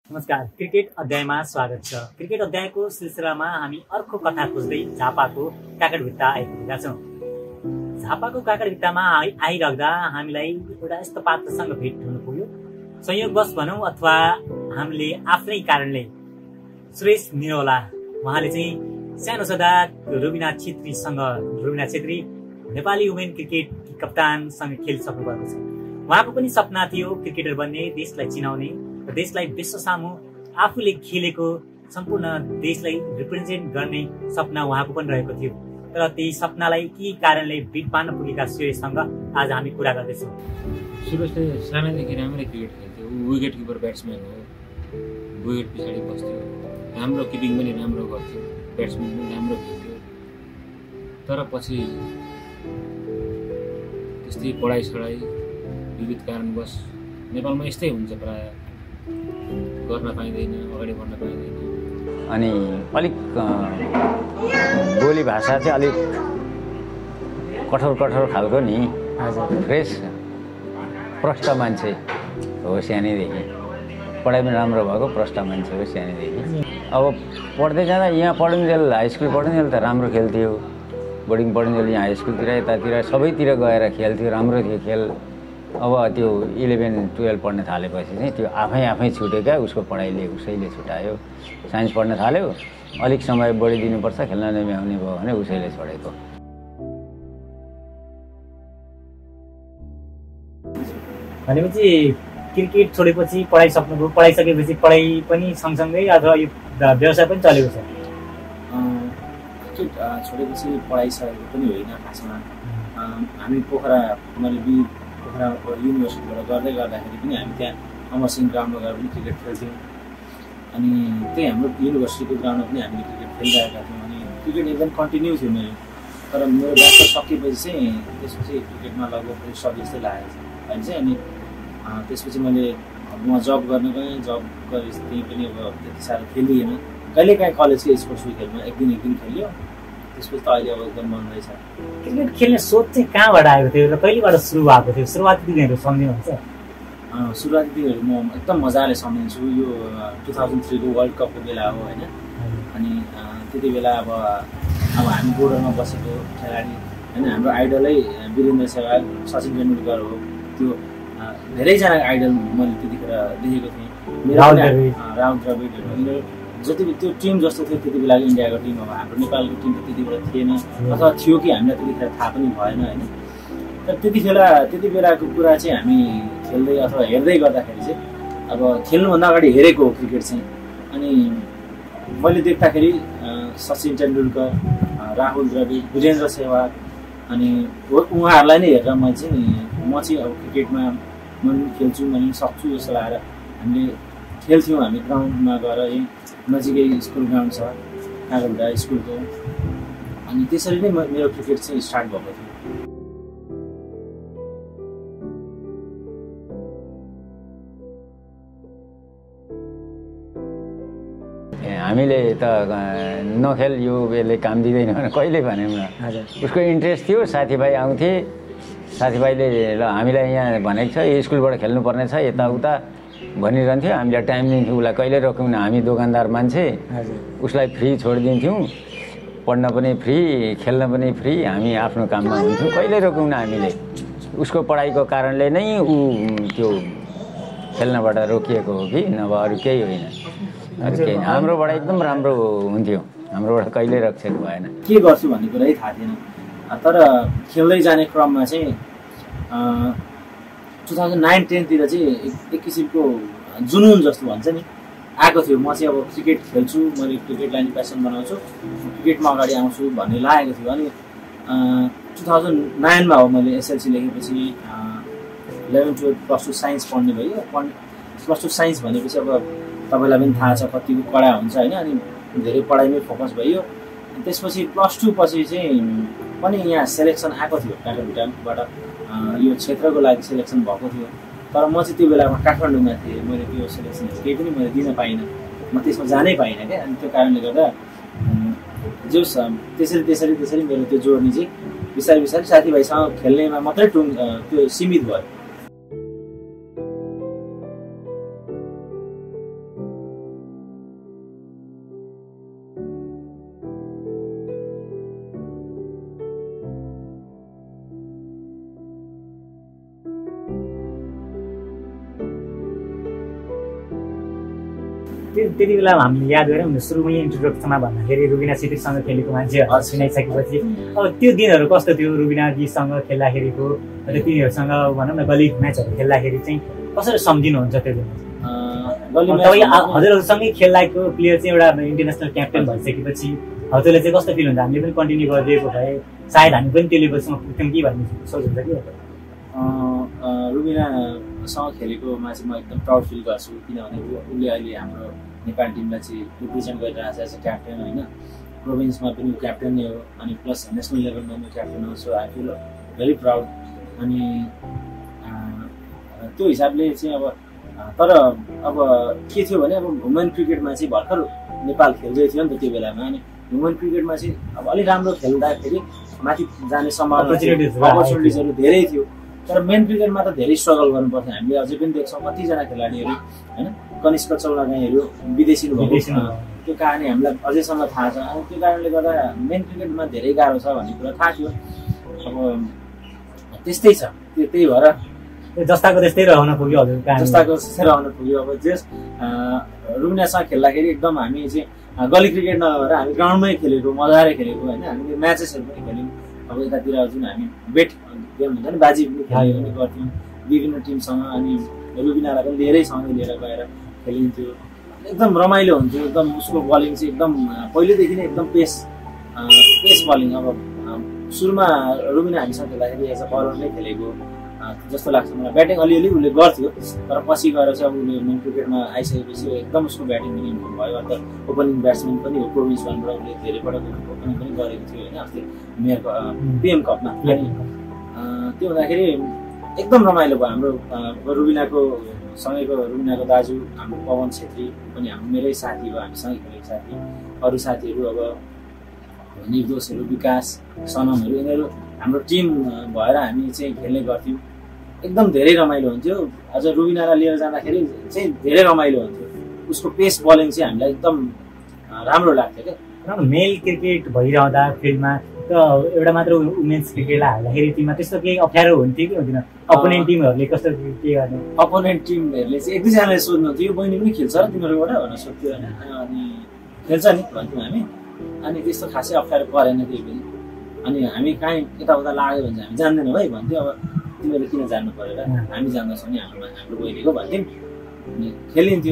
नमस्कार, क्रिकेट अध्यायमा स्वागत छ। क्रिकेट अध्यायको सिलसिलामा हामी अर्को कथा खोज्दै झापाको काकरभिट्टा आइपुगेका छौँ। झापाको काकरभिट्टामा आइराख्दा हामीलाई एउटा यस्तो पात्रसँग भेट हुन पुग्यो। संयोगवश भनौँ अथवा हामीले आफ्नै कारणले सुरेश निरौला उहाँले चाहिँ सानो छँदा रुबिना छेत्री नेपाली वुमेन क्रिकेट कप्तानसँग खेलिसक्नु भएको छ। उहाँको पनि सपना थियो क्रिकेटर बन्ने, देशलाई चिनाउने, देशलाई विश्व सामु आफूले खेलेको सम्पूर्ण देशलाई रिप्रेजेन्ट गर्ने सपना उहाँको पनि रहेको थियो। तर त्यही सपनालाई के कारणले बिट पार्न पुगेका सुरेशसँग आज हामी कुरा गर्दैछौँ। सुरेशले सानैदेखि राम्रै क्रिकेट खेल्थ्यो। ऊ विकेट किपर ब्याट्सम्यान हो, विकेट पछाडि बस्थ्यो, राम्रो किपिङ पनि राम्रो गर्थ्यो, ब्याट्सम्यान पनि राम्रो खेल्थ्यो। तर पछि त्यस्तै पढाइ विविध कारणवश नेपालमा यस्तै हुन्छ, प्राय गर्न पाइँदैन, अगाडि बढ्न पाइँदैन। अनि अलिक बोली भाषा चाहिँ अलिक कठोर खालको नि, फ्रेस प्रष्ट मान्छे हो सानैदेखि। पढाइ पनि राम्रो भएको प्रष्ट मान्छे हो सानैदेखि। अब पढ्दै जाँदा यहाँ पढुन्जेल हाई स्कुल पढुन्जेल त राम्रो खेल्थ्यो, बोर्डिङ पढुन्जेल यहाँ हाई स्कुलतिर यतातिर सबैतिर गएर खेल्थ्यो, राम्रो थियो खेल। अब त्यो 11-12 पढ्न थालेपछि चाहिँ त्यो आफै छुट्यो क्या, उसको पढाइले उसैले छुटायो। साइन्स पढ्न थाल्यो, अलिक समय बढी दिनुपर्छ, खेल्न नभ्याउने भयो भने उसैले छोडेको। भनेपछि क्रिकेट छोडेपछि पढाइ सक्नुभयो, पढाइसकेपछि पढाइ पनि सँगसँगै अथवा यो व्यवसाय पनि चलेको छ? क्रिकेट छोडेपछि पढाइसकेको पनि होइन खासमा। हामी पोखरा युनिभर्सिटीबाट गर्दाखेरि पनि हामी त्यहाँ अमरसिंह ग्राउन्डमा गएर पनि क्रिकेट खेल्थ्यौँ। अनि त्यही हाम्रो युनिभर्सिटीको ग्राउन्डमा पनि हामीले क्रिकेट खेलिरहेका थियौँ। अनि क्रिकेट एकदम कन्टिन्यू थियो मेरो। तर मेरो ब्याचलर सकेपछि चाहिँ त्यसपछि क्रिकेटमा लगभग सब जस्तै लागेको छ अहिले चाहिँ। अनि त्यसपछि मैले म जब गर्न गएँ, जब गरेपछि त्यहीँ पनि अब त्यति साह्रो खेलिएन। कहिलेकाहीँ कलेजकै स्पोर्ट्स विकेटमा एक दिन खेलियो, त्यसपछि त अहिले अब एकदम मन रहेछ। क्रिकेट खेल्ने सोच चाहिँ कहाँबाट आएको थियो र कहिलेबाट सुरु भएको थियो? सुरुवाती दिनहरू सम्झिनुहुन्छ? सुरुवाती दिनहरू म एकदम मजाले सम्झिन्छु। यो 2003 को वर्ल्ड कपको बेला हो होइन। अनि त्यति बेला अब हामी बोर्डरमा बसेको खेलाडी होइन, हाम्रो आइडलै वीरेन्द्र सहवाग, सचिन तेन्दुलकर हो। त्यो धेरैजना आइडल मैले त्यतिखेर देखेको थिएँ। राहुल द्रविडहरू जति त्यो टिम जस्तो थियो त्यति बेला इन्डियाको टिम। अब हाम्रो नेपालको टिम त त्यति बेला थिएन, अथवा थियो कि हामीलाई त्यतिखेर थाहा पनि भएन होइन। तर त्यति बेलाको कुरा चाहिँ हामी खेल्दै अथवा हेर्दै गर्दाखेरि चाहिँ अब खेल्नुभन्दा अगाडि हेरेको हो क्रिकेट चाहिँ। अनि मैले देख्दाखेरि सचिन तेन्दुलकर, राहुल द्रविड, वीरेन्द्र सहवाग अनि उहाँहरूलाई नै हेरेर म चाहिँ अब क्रिकेटमा म खेल्छु, म सक्छु जस्तो लागेर हामीले खेल्थ्यौँ। हामी ग्राउन्डमा गएर नजिकै स्कुल ग्राउन्ड छ काकरभिट्टा स्कुलको। अनि त्यसरी नै मेरो क्रिकेट चाहिँ स्टार्ट भएको थियो। हामीले त नखेल, यो यसले काम दिँदैन भने कहिले भनेँ न। उसको इन्ट्रेस्ट थियो, साथीभाइ आउँथे, साथीभाइले ल हामीलाई यहाँ भनेको छ यो स्कुलबाट खेल्नुपर्ने छ यताउता भनिरहन्थ्यो। हामीले टाइम दिन्थ्यौँ उसलाई, कहिले रोक्यौँ न। हामी दोकानदार मान्छे, उसलाई फ्री छोडिदिन्थ्यौँ, पढ्न पनि फ्री, खेल्न पनि फ्री। हामी आफ्नो काममा हुन्थ्यौँ, कहिले रोक्यौँ न हामीले। उसको पढाइको कारणले नै ऊ त्यो खेल्नबाट रोकिएको हो कि नभए अरू केही होइन। अरू केही हाम्रोबाट एकदम राम्रो हुन्थ्यो, हाम्रोबाट कहिले रक्षक भएन। के गर्छु भन्ने कुरै थाहा थिएन। तर खेल्दै जाने क्रममा चाहिँ 2009-10तिर चाहिँ एक किसिमको जुनुन जस्तो भन्छ नि आएको थियो। म चाहिँ अब क्रिकेट खेल्छु, मैले क्रिकेटलाई नि प्यासन बनाउँछु, क्रिकेटमा अगाडि आउँछु भन्ने लागेको थियो। अनि 2009मा हो मैले एसएलसी लेखेपछि 11-12 +2 साइन्स पढ्ने भयो। +2 साइन्स भनेपछि अब तपाईँलाई पनि थाहा छ कतिको कडा हुन्छ होइन। अनि धेरै पढाइमै फोकस भयो। त्यसपछि +2 पछि चाहिँ पनि यहाँ सेलेक्सन आएको थियो काकरभिट्टाबाट, यो क्षेत्रको लागि सेलेक्सन भएको थियो। तर म चाहिँ त्यो बेलामा काठमाडौँमा थिएँ, मैले त्यो सेलेक्सनहरू केही पनि मैले दिन पाइनँ, म त्यसमा जानै पाइनँ क्या। अनि त्यो कारणले गर्दा जो त्यसरी मेरो त्यो जोड्ने चाहिँ बिस्तारै साथीभाइसँग खेल्नेमा मात्रै त्यो सीमित भयो। त्यति बेला हामीले याद गऱ्यौँ सुरुमै इन्ट्रोडक्सनमा भन्दाखेरि रुबिना छेत्रीसँग खेलेको मान्छे सुनाइसकेपछि अब त्यो दिनहरू कस्तो थियो रुबिनाजीसँग खेल्दाखेरिको तिनीहरूसँग भनौँ न गली म्याचहरू खेल्दाखेरि चाहिँ कसरी सम्झिनुहुन्छ त्यो दिन तपाईँ हजुरहरूसँगै खेल्दाको प्लेयर चाहिँ एउटा इन्टरनेसनल क्याप्टेन भइसकेपछि हजुरले चाहिँ कस्तो फिल हुन्छ हामीले पनि कन्टिन्यू गरिदिएको भए सायद हामी पनि त्यो लेभलसम्म पुग्थ्यौँ कि भन्ने सोच हुन्छ कि रुबिनासँग खेलेकोमा चाहिँ म एकदम प्राउड फिल गर्छु किनभने उसले अहिले हाम्रो नेपाल टिमलाई चाहिँ रिप्रेजेन्ट गरिरहेको छ एज अ क्याप्टेन होइन प्रोभिन्समा पनि क्याप्टेन नै हो अनि प्लस नेसनल लेभलमा पनि क्याप्टेन हो so I feel very proud अनि त्यो हिसाबले चाहिँ अब तर अब के थियो भने अब वुमेन क्रिकेटमा चाहिँ भर्खर नेपाल खेल्दै थियो नि त त्यो बेलामा अनि वुमेन क्रिकेटमा चाहिँ अब अलिक राम्रो खेल्दाखेरि माथि जाने सम्भावना अपर्च्युनिटिजहरू धेरै थियो तर मेन क्रिकेटमा त धेरै स्ट्रगल गर्नुपर्छ हामीले अझै पनि देख्छौँ कतिजना खेलाडीहरू होइन कनिष्क चौलागाईहरू विदेशी त्यो कहानी हामीलाई अझैसम्म थाहा छ अनि त्यो कारणले गर्दा मेन क्रिकेटमा धेरै गाह्रो छ भन्ने कुरा थाहा थियो अब त्यस्तै छ त्यही भएर जस्ताको त्यस्तै रहन पुग्यो हजुर जस्ताको त्यस्तै रहन पुग्यो अब जस रुबिनासँग खेल्दाखेरि एकदम हामी चाहिँ गली क्रिकेट नभएर हामी ग्राउन्डमै खेलेको मजाले खेलेको होइन हामीले म्याचेसहरू पनि खेल्यौँ अब यतातिर जुन हामी बेट गेम हुन्छ नि बाजी पनि खेल्ने गर्थ्यौँ विभिन्न टिमसँग अनि रुबिनालाई पनि धेरै सँगै लिएर गएर खेलिन्थ्यो एकदम रमाइलो हुन्थ्यो एकदम उसको बलिङ चाहिँ एकदम पहिलेदेखि नै एकदम पेस बलिङ अब सुरुमा रुबिना हामीसँग खेल्दाखेरि एज अ बलर नै खेलेको जस्तो लाग्छ मलाई ब्याटिङ अलिअलि उसले गर्थ्यो तर पछि गएर चाहिँ अब उसले मेन क्रिकेटमा आइसकेपछि एकदम उसको ब्याटिङ पनि इम्प्रुभ भयो अन्त ओपनिङ ब्याट्सम्यान पनि हो प्रोभिन्स वानबाट उसले धेरै पटक ओपनिङ पनि गरेको थियो होइन अस्ति मेयरको पिएम कपमा अनि त्यो हुँदाखेरि एकदम रमाइलो भयो हाम्रो रुबिनाको सँगैको रुबिनाको दाजु हाम्रो पवन छेत्री पनि हाम्रो मेरै साथी भयो हामीसँगै खेलेको साथी अरू साथीहरू अब निर्दोषहरू विकास सनमहरू यिनीहरू हाम्रो टिम भएर हामी चाहिँ खेल्ने गर्थ्यौँ एकदम धेरै रमाइलो हुन्थ्यो अझ रुबिनालाई लिएर जाँदाखेरि चाहिँ धेरै रमाइलो हुन्थ्यो उसको पेस बलिङ चाहिँ हामीलाई एकदम राम्रो लाग्थ्यो क्या मेल क्रिकेट भइरहँदा फिल्डमा त एउटा मात्र वुमेन्स क्रिकेटलाई हाल्दाखेरि टिममा त्यस्तो केही अप्ठ्यारो हुन्थ्यो कि हुँदैन अपोनेन्ट टिमहरूले कस्तो के गर्ने अपोनेन्ट टिमहरूले चाहिँ एक दुईजनाले सोध्नुहुन्थ्यो यो बहिनी पनि खेल्छ र तिमीहरूबाट भनेर सोध्थ्यो होइन अनि खेल्छ नि भन्थ्यौँ हामी अनि त्यस्तो खासै अप्ठ्यारो परेन केही पनि अनि हामी कहीँ यताउता लाग्यो भने चाहिँ हामी जान्दैनौँ है भन्थ्यो अब तिमीहरूले किन जान्नु पऱ्यो र हामी जान्दछौँ नि हाम्रो बहिनीको भन्थ्यौँ अनि खेलिन्थ्यो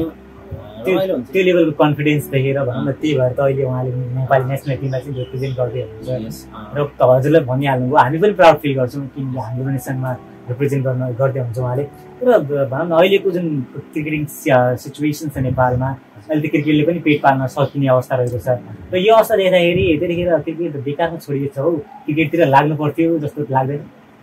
त्यो लेभलको कन्फिडेन्स देखेर भनौँ न त्यही भएर त अहिले उहाँले नेपाली नेसनल टिमलाई चाहिँ रिप्रेजेन्ट गर्दै हुनुहुन्छ र हजुरले भनिहाल्नुभयो हामी पनि प्राउड फिल गर्छौँ किनकि हाम्रो नेसनमा रिप्रेजेन्ट गर्दै हुन्छ उहाँले र भनौँ न अहिलेको जुन क्रिकेटिङ सिचुएसन छ नेपालमा अहिले त क्रिकेटले पनि पेट पाल्न सकिने अवस्था रहेको छ र यो अवस्था देख्दाखेरि त्यतिखेर क्रिकेट बेकारमा छोडिएको छ हौ क्रिकेटतिर लाग्नु पर्थ्यो जस्तो लाग्दैन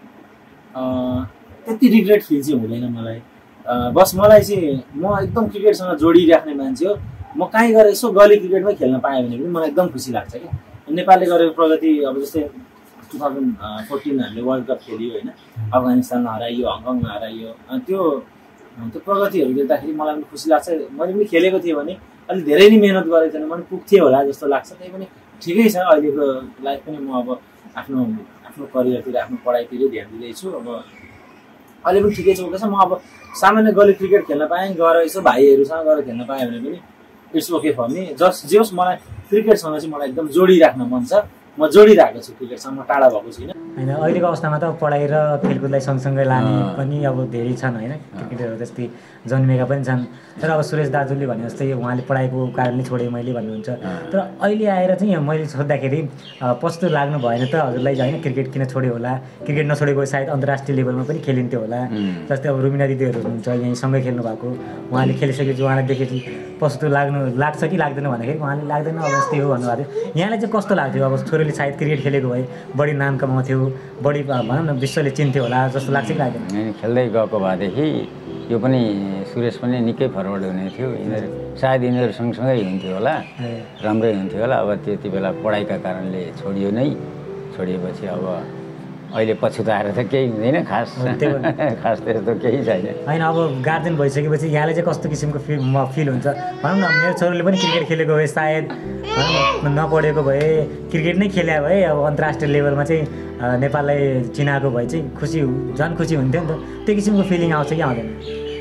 त्यति रिग्रेट फिल चाहिँ हुँदैन मलाई बस मलाई चाहिँ म एकदम क्रिकेटसँग जोडिराख्ने मान्छे हो म कहीँ गएर यसो गली क्रिकेटमै खेल्न पाएँ भने पनि मलाई एकदम खुसी लाग्छ क्या नेपालले गरेको प्रगति अब जस्तै 2014 हामीले वर्ल्ड कप खेल्यो होइन अफगानिस्तानमा हराइयो हङकङमा हराइयो अनि त्यो प्रगतिहरू देख्दाखेरि मलाई पनि खुसी लाग्छ मैले पनि खेलेको थिएँ भने अलिक धेरै नै मिहिनेत गरेको थिएन मैले पुग्थेँ होला जस्तो लाग्छ त्यही पनि ठिकै छ अहिलेको लाइफ पनि म अब आफ्नो करियरतिर आफ्नो पढाइतिरै ध्यान दिँदैछु अब अहिले पनि ठिकै चल्दैछ म अब सामान्य गली क्रिकेट खेल्न पाएँ गएर यसो भाइहरूसँग गएर खेल्न पाएँ भने पनि इट्स ओके फर मी जे होस् मलाई क्रिकेटसँग चाहिँ मलाई एकदम जोडिराख्न मन छ म जोडिरहेको छु क्रिकेटसँग म टाढा भएको छुइनँ होइन अहिलेको अवस्थामा त पढाइ र खेलकुदलाई सँगसँगै लाने पनि अब धेरै छन् होइन क्रिकेटहरू त्यस्तै जन्मेका पनि छन् तर अब सुरेश दाजुले भने जस्तै उहाँले पढाइको कारणले छोडेँ मैले भन्नुहुन्छ तर अहिले आएर चाहिँ मैले सोद्धाखेरि पस्तो लाग्नु भएन त हजुरलाई होइन क्रिकेट किन छोड्यो होला क्रिकेट नछोडेको सायद अन्तर्राष्ट्रिय लेभलमा पनि खेलिन्थ्यो होला जस्तै अब रुबिना दिदीहरू हुनुहुन्छ यहीँ सँगै खेल्नु भएको उहाँले खेलिसकेपछि उहाँलाई देखेपछि पस्तो लाग्छ कि लाग्दैन भन्दाखेरि उहाँले लाग्दैन अब यस्तै हो भन्नुभएको थियो यहाँलाई चाहिँ कस्तो लाग्थ्यो अब छोरीले सायद क्रिकेट खेलेको भए बढी नाम कमाउँथ्यो बढी भनौँ न विश्वले चिन्थ्यो होला जस्तो लाग्छ कि लाग्दैन खेल्दै गएको भएदेखि यो पनि सुरेश पनि निकै फरवर्ड हुने थियो यिनीहरू सायद यिनीहरू सँगसँगै हुन्थ्यो होला राम्रै हुन्थ्यो होला अब त्यति बेला पढाइका कारणले छोडिएपछि अब अहिले पछुताएर त केही हुँदैन खास त्यस्तो केही छैन होइन अब गार्जेन भइसकेपछि यहाँले चाहिँ कस्तो किसिमको फिल हुन्छ भनौँ न मेरो छोरीले पनि क्रिकेट खेलेको भए सायद नपढेको भए क्रिकेट नै खेले भए अब अन्तर्राष्ट्रिय लेभलमा चाहिँ नेपाललाई चिनाएको भए चाहिँ झन् खुसी हुन्थ्यो नि त त्यो किसिमको फिलिङ आउँछ कि आउँदैन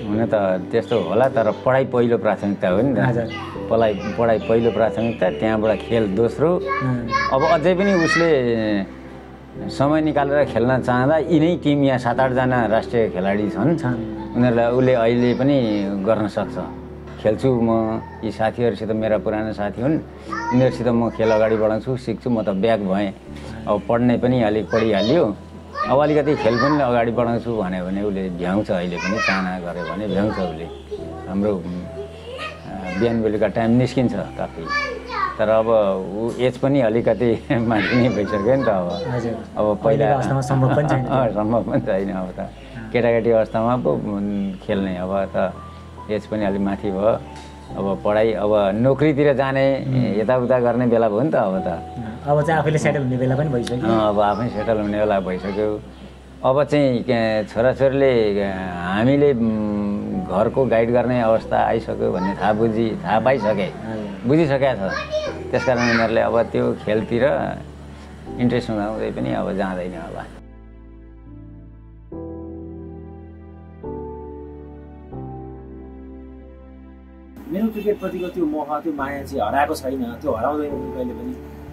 हुन त त्यस्तो होला तर पढाइ पहिलो प्राथमिकता हो नि त पढाइ पहिलो प्राथमिकता त्यहाँबाट खेल दोस्रो अब अझै पनि उसले समय निकालेर खेल्न चाहँदा यिनै टिम यहाँ 7-8 जना राष्ट्रिय खेलाडी छन् उनीहरूलाई उसले अहिले पनि गर्न सक्छ खेल्छु म यी साथीहरूसित मेरा पुरानो साथी हुन् उनीहरूसित म खेल अगाडि बढाउँछु सिक्छु म त ब्याक भएँ अब पढ्ने पनि अलिक पढिहाल्यो अब अलिकति खेल पनि अगाडि बढाउँछु भन्यो भने उसले भ्याउँछ अहिले पनि चाहना गऱ्यो भने भ्याउँछ उसले हाम्रो बिहान बेलुका टाइम निस्किन्छ काफी तर अब ऊ एज पनि अलिकति माथि नै भइसक्यो नि त अब पहिला सम्भव पनि छैन अब त केटाकेटी अवस्थामा पो खेल्ने अब त एज पनि अलिक माथि भयो अब पढाइ अब नोकरीतिर जाने यताउता गर्ने बेला भयो नि त अब चाहिँ आफैले सेटल हुने बेला पनि भइसक्यो अब आफै सेटल हुने बेला भइसक्यो अब चाहिँ छोराछोरीले हामीले घरको गाइड गर्ने अवस्था आइसक्यो भन्ने थाहा पाइसके बुझिसकेका छ त्यसकारण उनीहरूले अब त्यो खेलतिर इन्ट्रेस्ट हुँदाहुँदै पनि अब जाँदैन अब मेरो क्रिकेटप्रतिको त्यो मोह त्यो माया चाहिँ हराएको छैन त्यो हराउँदैन कहिले पनि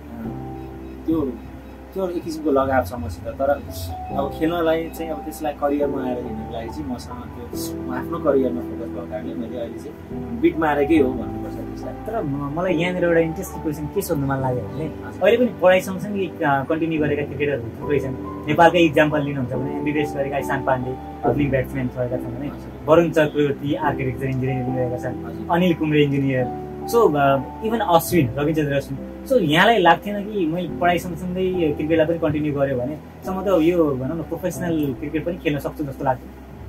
त्यो एक किसिमको लगाव छ मसित तर अब खेल्नलाई चाहिँ अब त्यसलाई करियरमा आएर हिँड्नको लागि चाहिँ मसँग त्यो म आफ्नो करियरमा फोकस भएको कारणले मैले अहिले चाहिँ बिट मारेकै हो भन्नुपर्छ त्यसलाई तर मलाई यहाँनिर एउटा इन्ट्रेस्टिङ क्वेसन के सोध्नु मन लाग्यो भने अहिले पनि पढाइ सँगसँगै कन्टिन्यू गरेका क्रिकेटरहरू थुप्रै छन् नेपालकै इक्जाम्पल लिनुहुन्छ भने एमबिबिएस गरेका ईशान पाण्डे ओपनिङ ब्याट्सम्यान भएका छन् भने वरुण चक्रवर्ती आर्किटेक्चर इन्जिनियरिङ गरेका छन् Anil Kumble engineer so even Ashwin Ravichandra Ashwin so यहाँलाई लाग्थेन कि मैले पढाइ सँगसँगै क्रिकेटलाई पनि कन्टिन्यू गरेँ भने सम्म त यो भनौँ न प्रोफेसनल क्रिकेट पनि खेल्न सक्छु जस्तो लाग्थ्यो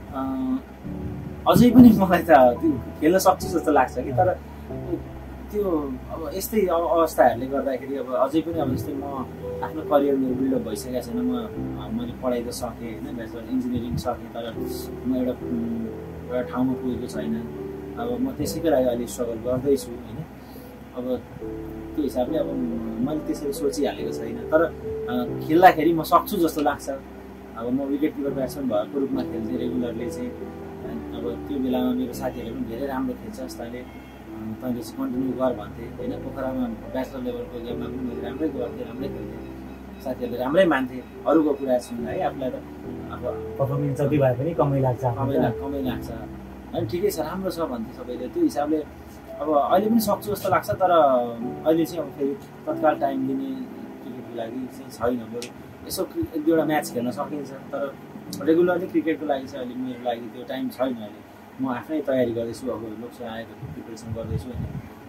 अझै पनि मलाई त त्यो खेल्न सक्छु जस्तो लाग्छ कि तर त्यो अब यस्तै अवस्थाहरूले गर्दाखेरि अब अझै पनि अब जस्तै म आफ्नो करियर मेरो बिल्डअप भइसकेको छैन मैले पढाइ त सकेँ होइन ब्याचलर इन्जिनियरिङ सकेँ तर म एउटा ठाउँमा पुगेको छैन अब म त्यसैको लागि अहिले स्ट्रगल गर्दैछु होइन अब त्यो हिसाबले अब मैले त्यसरी सोचिहालेको छैन तर खेल्दाखेरि म सक्छु जस्तो लाग्छ अब म विकेट किपर ब्याट्सम्यान भएको रूपमा खेल्थेँ रेगुलरली चाहिँ अब त्यो बेलामा मेरो साथीहरूले पनि धेरै राम्रो खेल्छ जस्तै तैँले चाहिँ कन्टिन्यू गर भन्थे होइन पोखरामा ब्याचलर लेभलको गेममा पनि मैले राम्रै गर्थेँ राम्रै खेल्थेँ साथीहरूले राम्रै मान्थे अरूको कुरा सुन्दा है आफूलाई त अब पर्फर्मेन्स जति भए पनि कमै लाग्छ कमै लाग्छ होइन ठिकै छ राम्रो छ भन्थे सबैले त्यो हिसाबले अब अहिले पनि सक्छु जस्तो लाग्छ तर अहिले चाहिँ अब फेरि तत्काल टाइम दिने क्रिकेटको लागि चाहिँ छैन बरु यसो एक दुईवटा म्याच खेल्न सकिन्छ तर रेगुलरली क्रिकेटको लागि चाहिँ अहिले मेरो लागि त्यो टाइम छैन अहिले म आफ्नै तयारी गर्दैछु अब लोकसभा आयोगको प्रिपरेसन गर्दैछु होइन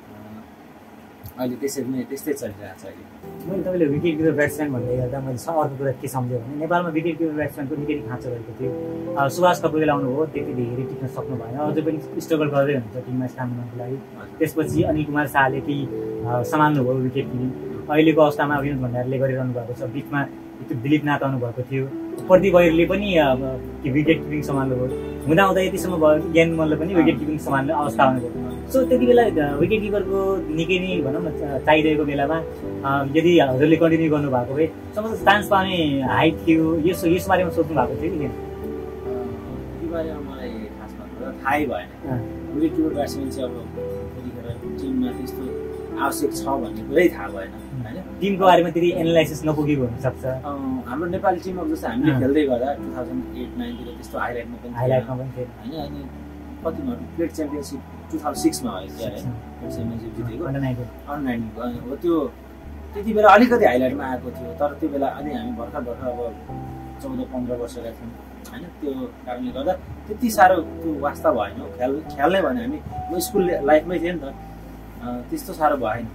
अहिले त्यस्तै चलिरहेको छ अहिले मैले तपाईँले विकेट किपर ब्याट्सम्यान भन्दै गर्दा मैले अर्को कुरा के सम्झेँ भने नेपालमा विकेट किपर ब्याट्सम्यानको निकै खाँचो रहेको थियो सुभाष कपुरले आउनुभयो त्यति धेरै टिक्न सक्नु भएन अझै पनि स्ट्रगल गर्दै हुनुहुन्छ टिममा स्थान हुनको लागि त्यसपछि अनिल कुमार शाहले केही सम्हाल्नुभयो विकेट किपिङ अहिलेको अवस्थामा विनोद भण्डारीले गरिरहनु भएको छ बिचमा दिलीप नाथ आउनुभएको थियो प्रदीप बहिरले पनि विकेट किपिङ सम्हाल्नुभयो हुँदा यतिसम्म भयो ज्ञान मल्लले पनि विकेट किपिङ सम्हाल्ने अवस्था आउनुभयो सो त्यति बेला विकेट किपरको निकै नै भनौँ न चाहिरहेको बेलामा यदि हजुरले कन्टिन्यू गर्नुभएको भए सम्म चान्स पाउने हाइट थियो यस बारेमा सोच्नु भएको थियो कि त्यो बारेमा मलाई खासमा थाहै भएन विकेट किपर ब्याट्सम्यान चाहिँ अब त्यतिखेर टिममा त्यस्तो आवश्यक छ भन्ने कुरै थाहा भएन होइन टिमको बारेमा त्यति एनालाइसिस नपुगेको हुनसक्छ हाम्रो नेपाली टिम अब जस्तो हामीले खेल्दै गर्दा 2008-9तिर त्यस्तो हाइलाइटमा पनि थियो होइन अनि कतिमा प्लेट च्याम्पियनसिप 2006 मा भयो ત્યારે प्लेट च्याम्पियनसिप जितेको अन्डर 19 हो त्यो त्यति बेला अलिकति हाइलाइटमा आएको थियो तर त्यो बेला अनि हामी भर्खर अब 14-15 वर्षका थियौँ होइन त्यो कारणले गर्दा त्यति साह्रो त्यो वास्ता भएन खेल्ने भने हामी म स्कुल लाइफमै थिएँ नि त त्यस्तो साह्रो भएन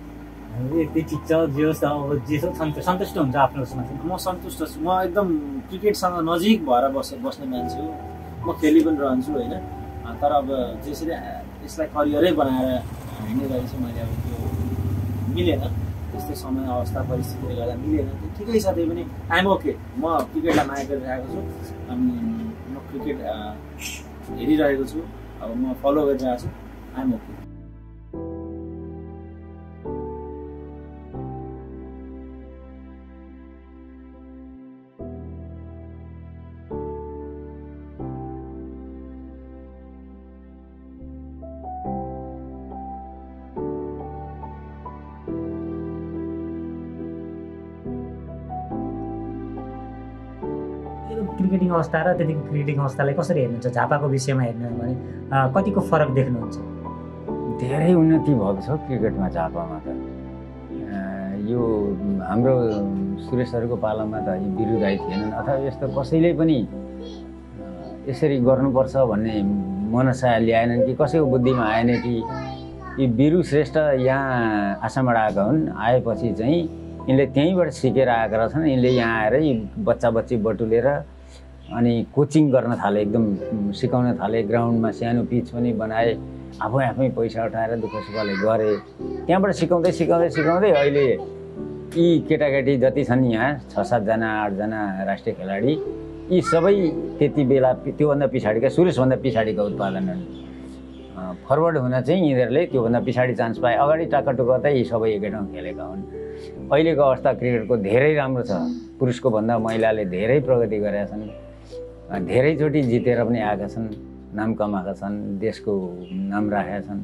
सन्तुष्ट हुन्छ आफ्नो उसमा म सन्तुष्ट छु म एकदम क्रिकेटसँग नजिक भएर बस्ने मान्छे हो म खेलि पनि रहन्छु होइन तर अब जसरी यसलाई करियरै बनाएर हिँड्ने गरी चाहिँ मैले अब त्यो मिलेन त्यस्तै समय अवस्था परिस्थितिले गर्दा मिलेन त्यो ठिकै छ त्यही पनि आइएम ओके म क्रिकेटलाई माया गरिरहेको छु अनि म क्रिकेट हेरिरहेको छु अब म फलो गरिरहेको छु आइएम ओके क्रिकेटिङ अवस्था र त्यतिको क्रिकेटिङ अवस्थालाई कसरी हेर्नुहुन्छ झापाको विषयमा हेर्नु भने कतिको फरक देख्नुहुन्छ? धेरै उन्नति भएको छ क्रिकेटमा झापामा त। यो हाम्रो सुरेशहरूको पालामा त यी विरुद्धाई थिएनन् अथवा यस्तो कसैले पनि यसरी गर्नुपर्छ भन्ने मनसा ल्याएनन् कि कसैको बुद्धिमा आएन कि यी वीरू श्रेष्ठ यहाँ आसामबाट आएका हुन्। आएपछि चाहिँ यिनले त्यहीँबाट सिकेर आएका रहेछन्। यिनले यहाँ आएर यी बच्चा बच्ची बटुलेर अनि कोचिङ गर्न थाले, एकदम सिकाउन थाले। ग्राउन्डमा सानो पिच पनि बनाए, आफै पैसा उठाएर दुःख सुखले गरे। त्यहाँबाट सिकाउँदै सिकाउँदै सिकाउँदै अहिले यी केटाकेटी जति छन् यहाँ 6-7 जना 8 जना राष्ट्रिय खेलाडी, यी सबै त्यति बेला त्योभन्दा पछाडिका सुरेशभन्दा पछाडिका उत्पादन फरवर्ड हुन चाहिँ यिनीहरूले त्योभन्दा पछाडि चान्स पाए। अगाडि टाकाटुका त यी सबै एकै ठाउँ खेलेका हुन्। अहिलेको अवस्था क्रिकेटको धेरै राम्रो छ। पुरुषको भन्दा महिलाले धेरै प्रगति गरेका छन्, धेरैचोटि जितेर पनि आएका छन्, नाम कमाएका छन्, देशको नाम राखेका छन्।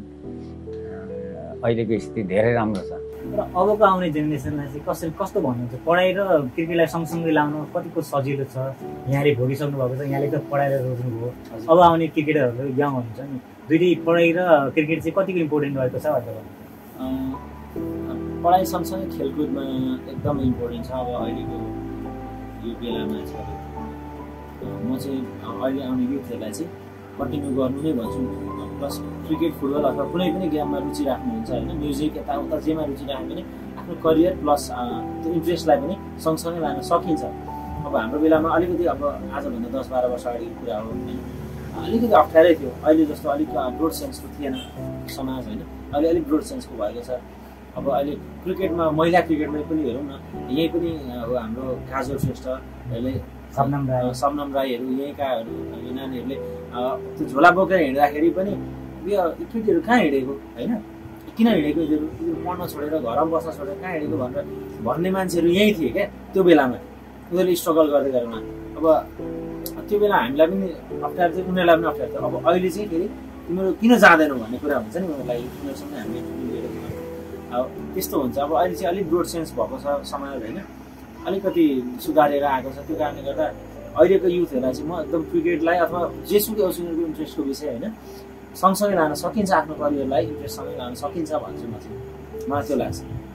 अहिलेको स्थिति धेरै राम्रो छ। र अबको आउने जेनेरेसनलाई चाहिँ कसरी कस्तो भन्नुहुन्छ? पढाइ र क्रिकेटलाई सँगसँगै लाउनु कतिको सजिलो छ? यहाँले भोगिसक्नु भएको छ, यहाँले त पढाएर रोज्नुभयो। अब आउने क्रिकेटरहरू यङ हुन्छ नि, दुईटै पढाइ र क्रिकेट चाहिँ कतिको इम्पोर्टेन्ट भएको छ भनेर भन्नुहुन्छ? पढाइ सँगसँगै खेलकुदमा एकदम इम्पोर्टेन्ट छ। अब अहिलेको यो बेलामा चाहिँ म चाहिँ अहिले आउने युथहरूलाई चाहिँ कन्टिन्यू गर्नु नै भन्छु। प्लस क्रिकेट, फुटबल अथवा कुनै पनि गेममा रुचि राख्नुहुन्छ होइन, म्युजिक यताउता जेमा रुचि राख्यो भने आफ्नो करियर प्लस त्यो इन्ट्रेस्टलाई पनि सँगसँगै लान सकिन्छ। अब हाम्रो बेलामा अलिकति अब आजभन्दा 10-12 वर्ष अगाडिको कुरा हो होइन, अलिकति अप्ठ्यारै थियो। अहिले जस्तो अलिक ब्रोड सेन्सको थिएन समाज होइन, अहिले अलिक ब्रोड सेन्सको भएको छ। अब अहिले क्रिकेटमा, महिला क्रिकेटमा पनि हेरौँ न, यहीँ पनि अब हाम्रो काजल श्रेष्ठहरूले, सबनम राईहरू, यहीँकाहरू यो नानीहरूले त्यो झोला बोकेर हिँड्दाखेरि पनि यो केटीहरू कहाँ हिँडेको होइन, किन हिँडेको, यो पढ्न छोडेर घरमा बस्न छोडेर कहाँ हिँडेको भनेर भन्ने मान्छेहरू यहीँ थिए क्या त्यो बेलामा। उनीहरूले स्ट्रगल गर्दै गरेमा अब त्यो बेला हामीलाई पनि अप्ठ्यारो थियो, उनीहरूलाई पनि अप्ठ्यारो थियो। अब अहिले चाहिँ फेरि तिमीहरू किन जाँदैनौ भन्ने कुरा हुन्छ नि उनीहरूलाई, उनीहरूसँग हामीले मिलेर अब त्यस्तो हुन्छ। अब अहिले चाहिँ अलिक ब्रोड सेन्स भएको छ समाज होइन, अलिकति सुधारेर आएको छ। त्यो कारणले गर्दा अहिलेको युथहरूलाई चाहिँ म एकदम क्रिकेटलाई अथवा जेसुकै उनीहरूको इन्ट्रेस्टको विषय होइन सँगसँगै लान सकिन्छ, आफ्नो करियरलाई इन्ट्रेस्टसँगै लान सकिन्छ भन्छु म चाहिँ, मलाई त्यो लाग्छ।